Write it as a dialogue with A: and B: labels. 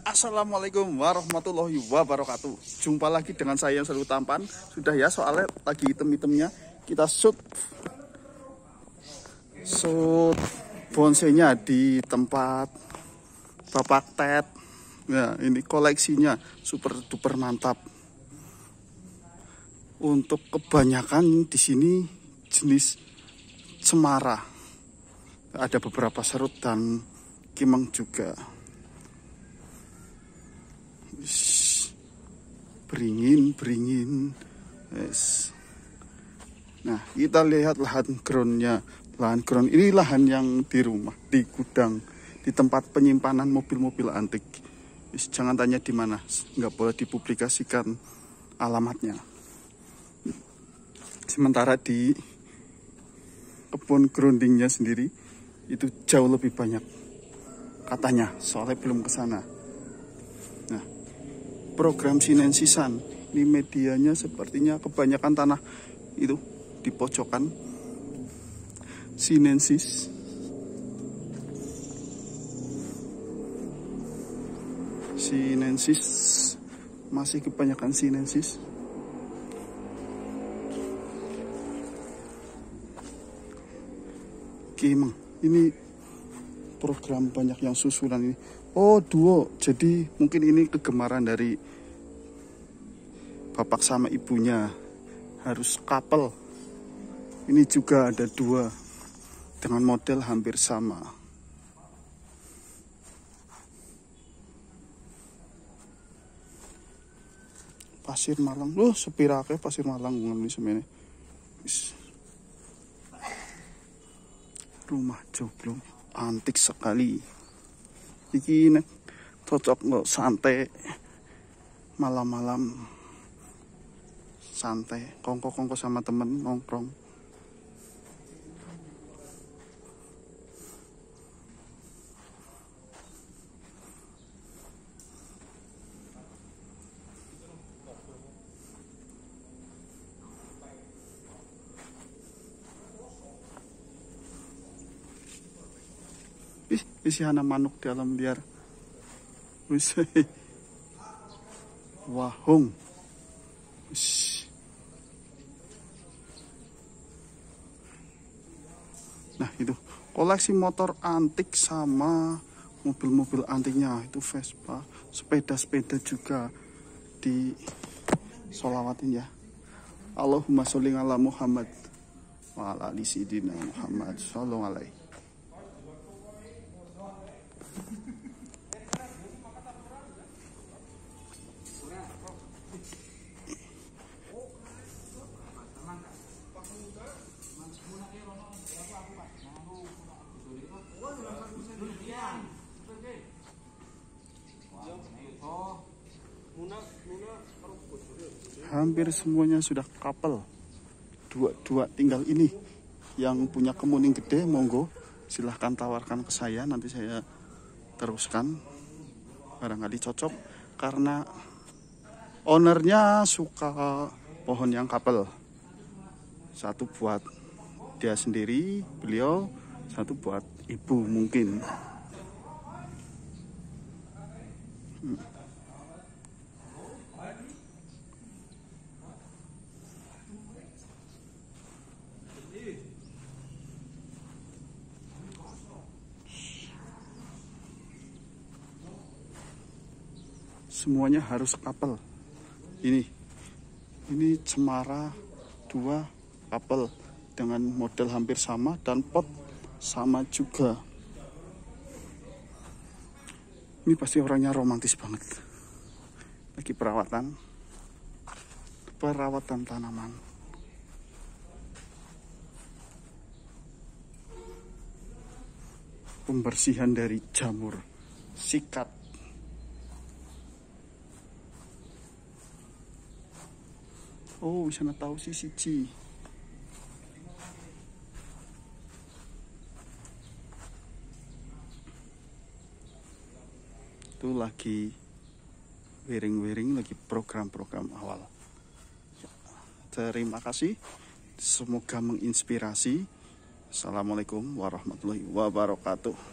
A: Assalamualaikum warahmatullahi wabarakatuh. Jumpa lagi dengan saya yang selalu tampan. Sudah ya, soalnya lagi item-itemnya. Kita shoot bonsainya di tempat Bapak Ted. Nah, ini koleksinya super duper mantap. Untuk kebanyakan di sini jenis cemara. Ada beberapa serut dan kimeng juga. Beringin. Yes. Nah, kita lihat lahan groundnya. Lahan ground ini lahan yang di rumah, di gudang, di tempat penyimpanan mobil-mobil antik. Jangan tanya di mana, nggak boleh dipublikasikan alamatnya. Sementara di kebun groundingnya sendiri itu jauh lebih banyak katanya, soalnya belum ke sana. Nah, program sinensisan ini medianya sepertinya kebanyakan tanah itu di pojokan sinensis. Masih kebanyakan sinensis. Kimeng ini program banyak yang susulan ini. Oh, duo. Jadi mungkin ini kegemaran dari bapak sama ibunya. Harus couple. Ini juga ada dua dengan model hampir sama. Pasir Malang. Loh, sepirake Pasir Malang ngene semene. Rumah joglo antik sekali. Iki cocok nggak santai malam-malam, santai kongko sama temen nongkrong. Isi anak manuk di alam liar. Wahung. Nah, itu koleksi motor antik sama mobil-mobil antiknya. Itu Vespa, sepeda-sepeda juga di sholawatin ya. Allahumma sholli ala Muhammad wa ala ali sayyidina Muhammad sallallahu alaihi. Hampir semuanya sudah couple. Dua tinggal ini. Yang punya kemuning gede, monggo silahkan tawarkan ke saya, nanti saya teruskan. Barangkali cocok karena ownernya suka pohon yang couple. Satu buat dia sendiri, beliau, satu buat ibu mungkin. Semuanya harus couple. Ini cemara dua couple dengan model hampir sama dan pot sama juga. Ini pasti orangnya romantis banget. Lagi perawatan tanaman. Pembersihan dari jamur, sikat. Oh, bisa tahu sih siji. Itu lagi wiring-wiring, lagi program-program awal. Terima kasih. Semoga menginspirasi. Assalamualaikum warahmatullahi wabarakatuh.